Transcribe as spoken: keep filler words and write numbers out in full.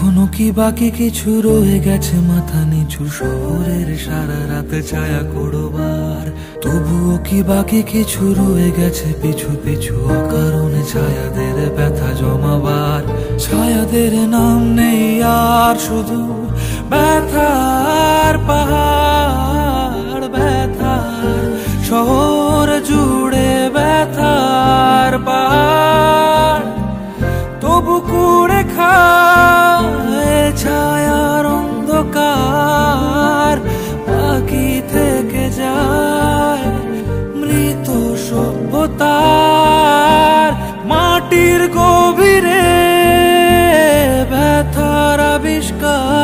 এখনো কি বাকি কিছু রয়ে গেছে মাথা নিচু শহরের সারা রাত ছায়া করবার, তবুও কি বাকি কিছু রয়ে গেছে পিছু পিছু অকারণে ছায়াদের ব্যথা জমাবার। ছায়াদের নাম নেই আর শুধু ব্যথার পাহাড়, ব্যথার শহর জুড়ে ব্যথার পাহাড়, তবু কুড়ে খায় ছায়ার অন্ধকার, বাকি থেকে যায় মৃত সভ্যতার। মাটির গভীরে ব্যথার আবিষ্কার।